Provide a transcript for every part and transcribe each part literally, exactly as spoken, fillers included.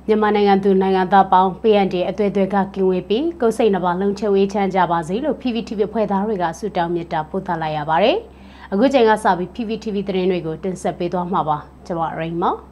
မြန်မာနိုင်ငံသူနိုင်ငံသားပေါင်း P N D အသွေးသွေးကကင်းဝေးပြီးကိုယ်စိတ်နှပါလုံခြုံရေးချမ်းကြပါစေလို့ P V T V ဖွဲ့သားတွေကဆုတောင်းမေတ္တာပို့သလိုက်ရပါတယ်။အခုချိန်ကစပြီး P V T V သတင်းတွေကိုတင်ဆက်ပေးသွားမှာပါ။ကျွန်မရိန်မောင်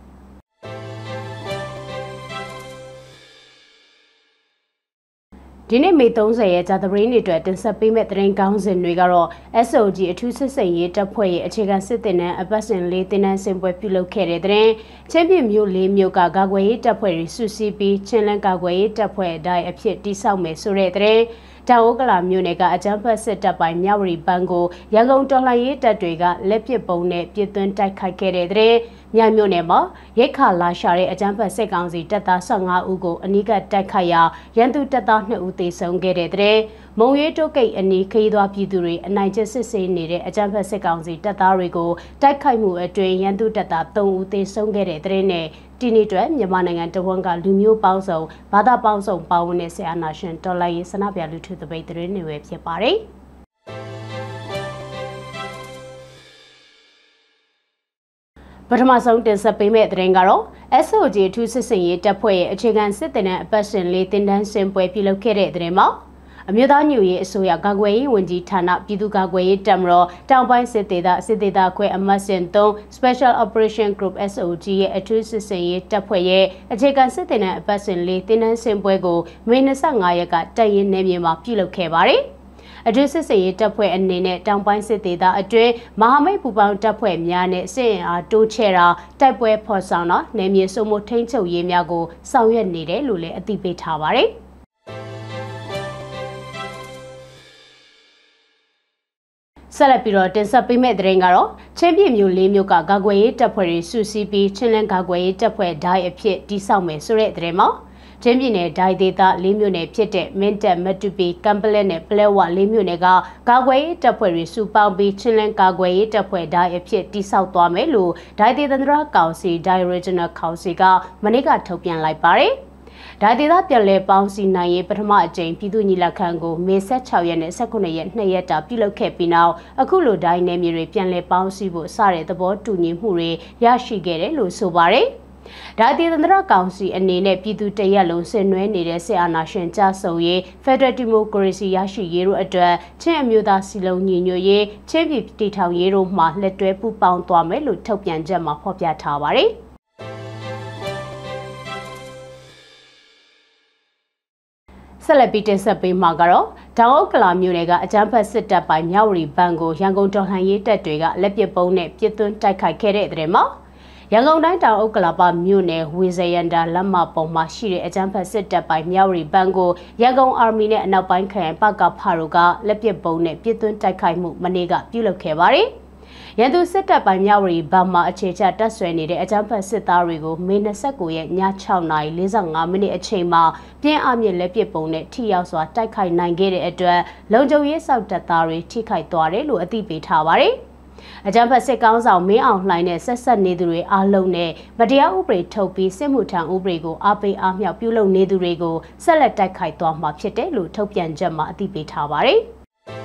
ဒီနေ့မေသုံးဆယ်ရက်ကြာသပတေးနေ့အတွက်တင်ဆက်ပေးမယ့်သတင်းကောင်းစဉ်တွေကတော့ S O G အထူးစစ်စိန်ရေးတပ်ဖွဲ့ရဲ့အခြေခံစစ်တင်တဲ့အပတ်စဉ်လေးတင်နန်းစင်ပွဲပြုလုပ်ခဲ့တဲ့တဲ့ချင်းပြည်မြို့လေးမြို့ကကာကွယ်ရေးတပ်ဖွဲ့တွေစုစည်းပြီးချင်းလန်းကာကွယ်ရေးတပ်ဖွဲ့အတိုင်းအဖြစ်တိစောက်မယ်ဆိုတဲ့တဲ့တောင်ဥက္ကလာမြို့နယ်ကအကြမ်းဖက်စစ်တပ်ပိုင်းမြဝတီဘဏ်ကိုရန်ကုန်တော်လှန်ရေးတပ်တွေကလက်ပစ်ပုံနဲ့ပြစ်သွင်းတိုက်ခိုက်ခဲ့တဲ့တဲ့မြိုင်မြို့နယ်မှာရိတ်ခါလာရှာတဲ့အကြမ်းဖက်စစ်ကောင်စီတပ်သား၁၅ဦးကိုအနီးကတိုက်ခိုက်ရာရန်သူတပ်သား၂ဦးသေဆုံးခဲ့တဲ့တဲ့မုံရွေးတိုးကိတ်အနီးခရီးသွားပြည်သူတွေအနိုင်ကျစစ်ဆေးနေတဲ့အကြမ်းဖက်စစ်ကောင်စီတပ်သားတွေကိုတိုက်ခိုက်မှုအတွင်းရန်သူတပ်သား၃ဦးသေဆုံးခဲ့တဲ့တဲ့နဲ့ဒီနေ့အတွက်မြန်မာနိုင်ငံတဝန်းကလူမျိုးပေါင်းစုံဘာသာပေါင်းစုံပါဝင်တဲ့ဆရာနာရှင်တော်လှန်ရေးဆန္ဒပြလူထုတပိတ်သတင်းတွေပဲဖြစ်ပါတယ်ပထမဆုံးတင်ဆက်ပေးမယ့်သတင်းကတော့ S O G အထူးစစ်စင်ရေးတပ်ဖွဲ့ရဲ့အခြေခံစစ်တင်တဲ့အပတ်စဉ်လေးတင်တန်းစင်ပွဲပြုလုပ်ခဲ့တဲ့သတင်းမှာအမျိုးသားညွရေးအစိုးရကာကွယ်ရေးဝန်ကြီးဌာနပြည်သူ့ကာကွယ်ရေးတပ်မတော်တောင်ပိုင်းစစ်ဒေသစစ်ဒေသခွဲအမှတ်စဉ်၃ Special Operation Group S O G ရဲ့အထူးစစ်စင်ရေးတပ်ဖွဲ့ရဲ့အခြေခံစစ်တင်တဲ့အပတ်စဉ်လေးတင်တန်းစင်ပွဲကိုမေ၂၅ရက်ကတပ်ရင်းနယ်မြေမှာပြုလုပ်ခဲ့ပါတယ်အထူးစစ်စေရေးတပ်ဖွဲ့အနေနဲ့တောင်ပိုင်းစစ်ဒေသအတွင်းမဟာမိတ်ပူးပေါင်းတပ်ဖွဲ့များနဲ့စစ်အင်အားတိုးချဲ့တာတိုက်ပွဲဖော်ဆောင်တာနယ်မြေစုံမထိန်းချုပ်ရေးများကိုဆောင်ရွက်နေတယ်လို့လည်းအသိပေးထားပါတယ်။ဆက်လက်ပြီးတော့တင်ဆက်ပေးမယ့်သတင်းကတော့ချင်းပြည်မြို့လေးမြို့ကကာကွယ်ရေးတပ်ဖွဲ့တွေစုစည်းပြီးချင်းလန်းကာကွယ်ရေးတပ်ဖွဲ့ဒိုင်းအဖြစ်တိစောက်မယ်ဆိုတဲ့သတင်းမှာချင်းပြည်နယ်ဒိုင်ဒေသလေးမြို့နယ်ဖြစ်တဲ့မင်းတပ်မတူပီကမ်ပလက်နဲ့ပလဲဝလေးမြို့နယ်ကကာကွယ်ရေးတပ်ဖွဲ့တွေစုပေါင်းပြီးချင်းလန်းကာကွယ်ရေးတပ်ဖွဲ့ဒိုင်အဖြစ်တိစောက်သွားမယ်လို့ဒိုင်ဒေသန္တရကောင်စီဒိုင် Regional Council ကမနေ့ကထုတ်ပြန်လိုက်ပါတယ်။ဒိုင်ဒေသပြည်လဲပေါင်းစီနိုင်ရေးပထမအကြိမ်ပြည်သူ့ညီလာခံကိုမေ၁၆ရက်နဲ့၁၉ရက်နှစ်ရက်တာပြုလုပ်ခဲ့ပြီးနောက်အခုလိုဒိုင်နယ်မြေတွေပြည်လဲပေါင်းစီဖို့စတဲ့သဘောတူညီမှုတွေရရှိခဲ့တယ်လို့ဆိုပါတယ်။ဒါဒေသန္တရကောင်စီအနေနဲ့ပြည်သူတရက်လုံးဆင်နွှဲနေတဲ့စစ်အာဏာရှင်ကြဆုံရေးဖက်ဒရယ်ဒီမိုကရေစီရရှိရေးတို့အတွက်ချင်းအမျိုးသားစီလုံးညီညွတ်ရေးချင်းပြည်တည်ထောင်ရေးတို့မှလက်တွဲပူးပေါင်းသွားမယ်လို့ထုတ်ပြန်ချက်မှာဖော်ပြထားပါတယ်။ဆက်လက်ပြီးတင်ဆက်ပေးမှာကတော့တောင်ဥက္ကလာမြို့နယ်ကအကြမ်းဖက်စစ်တပ်ပိုင်းမြဝတီဘဏ်ကိုရန်ကုန်တော်လှန်ရေးတပ်တွေကလက်ပစ်ပုံးနဲ့ပြစ်သွင်းတိုက်ခိုက်ခဲ့တဲ့တဲ့မှာရန်ကုန်တိုင်းတောင်ဥက္ကလာပမြို့နယ်ဝေဇယန္တာလမ်းမပေါ်မှာရှိတဲ့အကြမ်းဖက်စစ်တပ်ပိုင်းမြဝတီဘဏ်ကိုရန်ကုန်အာမီနဲ့အနောက်ပိုင်းခရိုင်ပကဖတို့ကလက်ပစ်ပုံးနဲ့ပြစ်သွင်းတိုက်ခိုက်မှုမနေ့ကပြုလုပ်ခဲ့ပါတယ်။ရန်သူစစ်တပ်ပိုင်းမြဝတီဘဏ်မှာအခြေချတပ်ဆွဲနေတဲ့အကြမ်းဖက်စစ်သားတွေကိုမေ၂၉ရက်ည၆နာရီ၄၅မိနစ်အချိန်မှာပြင်းအားမြင့်လက်ပစ်ပုံးနဲ့ထိရောက်စွာတိုက်ခိုက်နိုင်ခဲ့တဲ့အတွက်လုံခြုံရေးစောင့်တပ်သားတွေထိခိုက်သွားတယ်လို့အသိပေးထားပါတယ်။အကြမ်းဖက်စစ်ကောင်ဆောင်မင်းအောင်လှိုင်နဲ့ဆက်ဆက်နေသူတွေအားလုံးနဲ့မတရားဥပဒေထုတ်ပြီးစစ်မှုထမ်းဥပဒေကိုအားပေးအားမြောက်ပြုလုပ်နေသူတွေကိုဆက်လက်တိုက်ခိုက်သွားမှာဖြစ်တယ်လို့ထုတ်ပြန်ချက်မှာအသိပေးထားပါတယ်။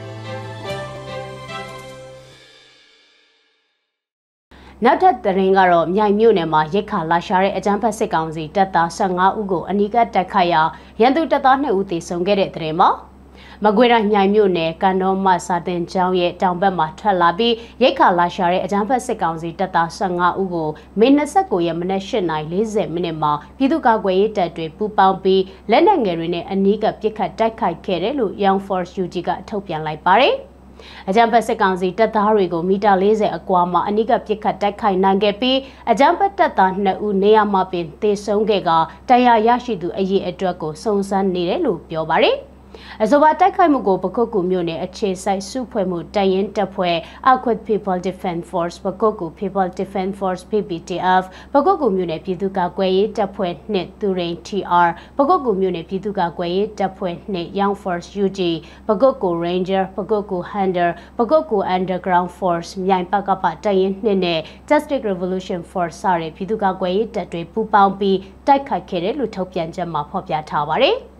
နောက်ထပ်သတင်းကတော့မြိုင်မြို့နယ်မှာရိတ်ခါလာရှာတဲ့အကြမ်းဖက်စစ်ကောင်စီတပ်သား၁၅ဦးကိုအနီးကပ်တိုက်ခိုက်ရာရန်သူတပ်သား၂ဦးသေဆုံးခဲ့တဲ့သတင်းမှာမကွေးတိုင်းမြိုင်မြို့နယ်ကန်တော်မစာတင်ကျောင်းရဲ့တောင်ဘက်မှာထွက်လာပြီးရိတ်ခါလာရှာတဲ့အကြမ်းဖက်စစ်ကောင်စီတပ်သား၁၅ဦးကိုမေ၂၉ရက်မနက်၈နာရီ၄၀မိနစ်မှာပြည်သူ့ကာကွယ်ရေးတပ်တွေပူးပေါင်းပြီးလက်နက်ငယ်တွေနဲ့အနီးကပ်ပစ်ခတ်တိုက်ခိုက်ခဲ့တယ်လို့ Young Force U G ကထုတ်ပြန်လိုက်ပါတယ်။အကြမ်းဖက်စစ်ကောင်စီတပ်သားတွေကိုမီတာ၄၀အကွာမှာအနီးကပ်ပစ်ခတ်တိုက်ခိုက်နိုင်ခဲ့ပြီးအကြမ်းဖက်တပ်သား၂ဦးနေရာမှာပင်သေဆုံးခဲ့ကတရားရရှိသူအရေးအတွက်ကိုစုံစမ်းနေတယ်လို့ပြောပါတယ်။အဆိုပါတိုက်ခိုက်မှုကိုပကုတ်ကူမြို့နယ်အခြေစိုက်စုဖွဲ့မှုတိုင်ရင်တပ်ဖွဲ့ Awkward People Defense Force ပကုတ်ကူ People Defense Force P P T F ပကုတ်ကူမြို့နယ်ပြည်သူ့ကာကွယ်ရေးတပ်ဖွဲ့၂သူရိန် T R ပကုတ်ကူမြို့နယ်ပြည်သူ့ကာကွယ်ရေးတပ်ဖွဲ့၂ Young Force U G ပကုတ်ကူ Ranger ပကုတ်ကူ Hunter ပကုတ်ကူ Underground Force မြိုင်ပကပတိုင်ရင်၂နဲ့ Justice Revolution Force စတဲ့ပြည်သူ့ကာကွယ်ရေးတပ်တွေပူးပေါင်းပြီးတိုက်ခိုက်ခဲ့တယ်လို့ထုတ်ပြန်ချက်မှာဖော်ပြထားပါတယ်။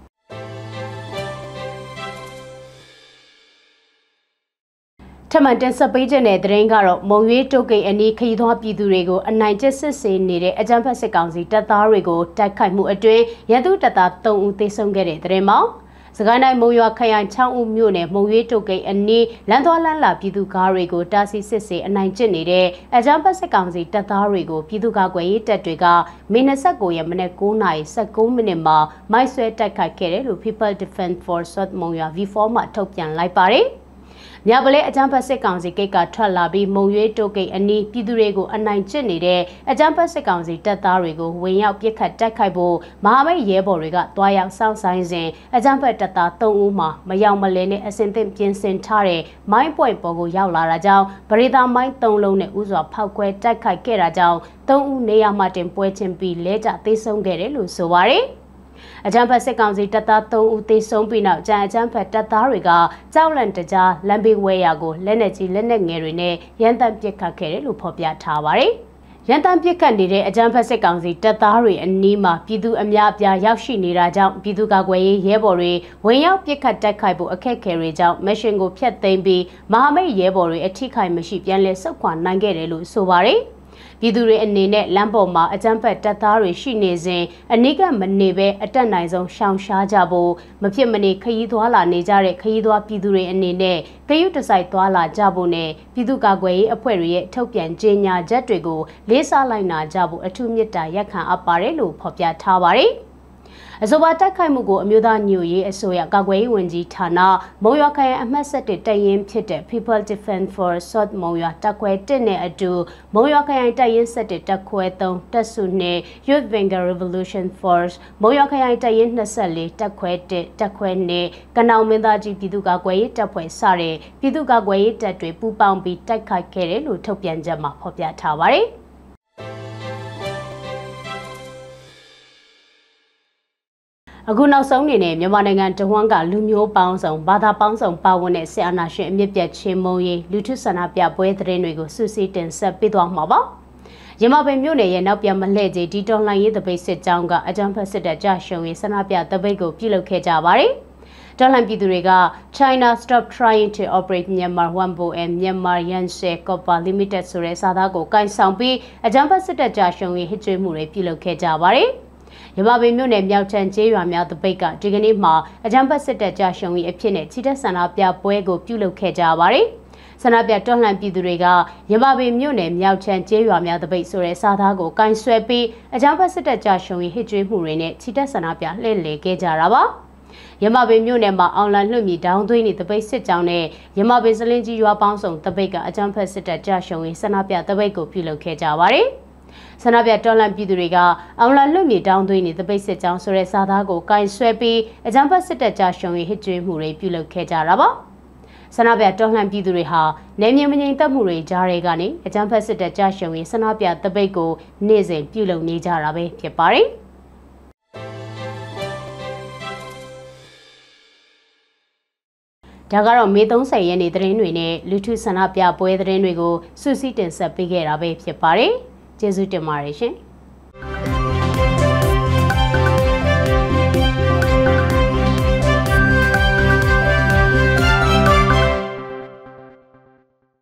ထမန်တင်ဆက်ပေးခြင်းတဲ့သတင်းကတော့မုံရွေးတုတ်ကိတ်အနီးခရီးသွားပြည်သူတွေကိုအနိုင်ကျင့်စစ်ဆေးနေတဲ့အကြမ်းဖက်စစ်ကောင်စီတပ်သားတွေကိုတိုက်ခိုက်မှုအတွင်းရန်သူတပ်သားသုံးဦးသေဆုံးခဲ့တဲ့သတင်းမှာစကိုင်းတိုင်းမုံရွာခရိုင်ချောင်းဦးမြို့နယ်မုံရွေးတုတ်ကိတ်အနီးလမ်းသွားလမ်းလာပြည်သူကားတွေကိုတာစီစစ်ဆေးအနိုင်ကျင့်နေတဲ့အကြမ်းဖက်စစ်ကောင်စီတပ်သားတွေကိုပြည်သူ့ကာကွယ်ရေးတပ်တွေကမေ၂၉ရက်မနက်၉နာရီ၁၉မိနစ်မှာမိုက်ဆွဲတိုက်ခိုက်ခဲ့တယ်လို့ People Defense Force မုံရွာ V ၄ မှာထုတ်ပြန်လိုက်ပါတယ်။မြပလဲအကြမ်းဖက်စစ်ကောင်စီကိတ်ကထွက်လာပြီးမုံရွေးတိုကိတ်အနီးပြည်သူတွေကိုအနိုင်ကျင့်နေတဲ့အကြမ်းဖက်စစ်ကောင်စီတပ်သားတွေကိုဝင်ရောက်ပစ်ခတ်တိုက်ခိုက်ဖို့မဟာမိတ်ရဲဘော်တွေကတွားရောက်စောင့်ဆိုင်စဉ်အကြမ်းဖက်တပ်သားသုံးဦးမှာမရောက်မလဲနဲ့အစင်သင့်ပြင်ဆင်ထားတဲ့မိုင်းပွိုင်ပေါ်ကိုရောက်လာတာကြောင့်ဗရေတာမိုင်းသုံးလုံးနဲ့ဥစွာဖောက်ခွဲတိုက်ခိုက်ခဲ့တာကြောင့်သုံးဦးနေရာမှာတင်ပွဲချင်းပြီးလဲကျသေဆုံးခဲ့တယ်လို့ဆိုပါတယ်အကြမ်းဖက်စစ်ကောင်စီတပ်သားသုံးဦးသေဆုံးပြီးနောက်ကြံအကြမ်းဖက်တပ်သားတွေကကြောက်လန့်တကြားလမ်းဘေးဝဲရာကိုလက်နက်ကြီးလက်နက်ငယ်တွေနဲ့ရန်တမ်းပစ်ခတ်ခဲ့တယ်လို့ဖော်ပြထားပါတယ်။ရန်တမ်းပစ်ခတ်နေတဲ့အကြမ်းဖက်စစ်ကောင်စီတပ်သားတွေအနီးမှာပြည်သူအများအပြားရောက်ရှိနေတာကြောင့်ပြည်သူ့ကာကွယ်ရေးရဲဘော်တွေဝင်ရောက်ပစ်ခတ်တိုက်ခိုက်ဖို့အခက်အခဲတွေကြောင့်မရှင်ကိုဖျက်သိမ်းပြီးမဟာမိတ်ရဲဘော်တွေအထိခိုက်မရှိပြန်လည်ဆုတ်ခွာနိုင်ခဲ့တယ်လို့ဆိုပါတယ်။ပြည်သူတွေအနေနဲ့လမ်းပေါ်မှာအကြမ်းဖက်တပ်သားတွေရှိနေစဉ်အနိကမနေပဲအတက်နိုင်ဆုံးရှောင်ရှားကြဖို့မဖြစ်မနေခရီးသွားလာနေကြတဲ့ခရီးသွားပြည်သူတွေအနေနဲ့ဂရုတစိုက်သွားလာကြဖို့နဲ့ပြည်သူ့ကာကွယ်ရေးအဖွဲ့တွေရဲ့ထုတ်ပြန်ကြေညာချက်တွေကိုလေးစားလိုက်နာကြဖို့အထူးမြတ်တာရက်ခံအပ်ပါတယ်လို့ဖော်ပြထားပါတယ်အဆိုပါတိုက်ခိုက်မှုကိုအမျိုးသားညွရေးအစိုးရကာကွယ်ရေးဝန်ကြီးဌာနမုံရွာခရိုင်အမှတ်၁၁တပ်ရင်းဖြစ်တဲ့ People Defense Force မုံရွာတပ်ခွဲ၁နဲ့အတူမုံရွာခရိုင်တပ်ရင်း၁၁တပ်ခွဲ၃တပ်စုနဲ့ Youth Vanguard Revolution Force မုံရွာခရိုင်တပ်ရင်း၂၄တပ်ခွဲ၁တပ်ခွဲ၂ကနောင်မင်းသားကြီးပြည်သူ့ကာကွယ်ရေးတပ်ဖွဲ့စတဲ့ပြည်သူ့ကာကွယ်ရေးတပ်တွေပူးပေါင်းပြီးတိုက်ခိုက်ခဲ့တယ်လို့ထုတ်ပြန်ချက်မှာဖော်ပြထားပါတယ်အခုနောက်ဆုံးအနေနဲ့မြန်မာနိုင်ငံတဝန်းကလူမျိုးပေါင်းစုံဘာသာပေါင်းစုံပါဝင်တဲ့ဆီအာနာရှင်အမြင့်ပြတ်ချင်းမုံရေးလူထုဆန္ဒပြပွဲသတင်းတွေကိုစုစည်းတင်ဆက်ပေးသွားမှာပါရမပင်မြို့နယ်ရဲ့နောက်ပြန်မလှည့်ကြီးဒီတော်လှန်ရေးတပိတ်စစ်ကြောင်းကအကြမ်းဖက်စစ်တပ်ကြရှုံရေးဆန္ဒပြတပိတ်ကိုပြုလုပ်ခဲ့ကြပါတယ်တော်လှန်ပြည်သူတွေက China Stop Trying to Operate Myanmar one boat and Myanmar Yanse Copper Limited ဆိုတဲ့စာသားကိုကင်ဆောင်ပြီးအကြမ်းဖက်စစ်တပ်ကြရှုံရေးဟစ်ကြွေးမှုတွေပြုလုပ်ခဲ့ကြပါတယ်ရမပင်မြို့နယ်မြောက်ချမ်းကျေးရွာများတပိတ်ကဒီကနေ့မှာအကြမ်းဖက်စစ်တပ်ကြရှုံရေးအဖြစ်နဲ့ချီတက်ဆန္ဒပြပွဲကိုပြုလုပ်ခဲ့ကြပါတယ်။ဆန္ဒပြတော်လှန်ပြည်သူတွေကရမပင်မြို့နယ်မြောက်ချမ်းကျေးရွာများတပိတ်ဆိုတဲ့စာသားကိုကင်ဆွဲပြီးအကြမ်းဖက်စစ်တပ်ကြရှုံရေးဟစ်ကြွေးမှုတွေနဲ့ချီတက်ဆန္ဒပြလှည့်လည်ခဲ့ကြတာပါ။ရမပင်မြို့နယ်မှာအောင်လန်လွှတ်မြေတောင်းသွင်းနေတပိတ်စစ်ကြောင်းနဲ့ရမပင်စလင်းကြီးရွာပေါင်းစုံတပိတ်ကအကြမ်းဖက်စစ်တပ်ကြရှုံရေးဆန္ဒပြတပိတ်ကိုပြုလုပ်ခဲ့ကြပါတယ်။ဆန္ဒပြတော်လှန်ပြည်သူတွေကအောင်လလွတ်မြေတောင်းသွင်းနေတပိတ်စစ်ကြောင်းဆိုတဲ့စာသားကိုကင်ဆွဲပြီးအကြမ်းဖက်စစ်တပ်ကြရှုံရေးဟစ်ကြွေးမှုတွေပြုလုပ်ခဲ့ကြတာပါဆန္ဒပြတော်လှန်ပြည်သူတွေဟာနယ်မြေမငြိမ်သက်မှုတွေကြားတွေကနေအကြမ်းဖက်စစ်တပ်ကြရှုံရေးဆန္ဒပြတပိတ်ကိုနေ့စဉ်ပြုလုပ်နေကြတာပဲဖြစ်ပါတယ်ဒါကတော့မေ၃၀ရက်နေ့သတင်းတွေနဲ့လူထုဆန္ဒပြပွဲသတင်းတွေကိုစုစည်းတင်ဆက်ပေးခဲ့တာပဲဖြစ်ပါတယ်ကျေးဇူးတင်ပါတယ်ရှင်